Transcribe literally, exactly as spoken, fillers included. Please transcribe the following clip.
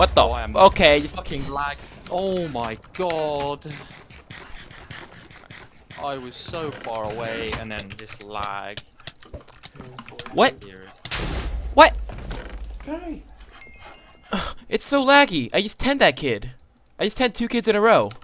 What the? Oh, I am Okay, just fucking lag. Oh my god. I was so far away and then just lag. what? Here. What? Okay. It's so laggy. I just tenned that kid. I just tenned two kids in a row.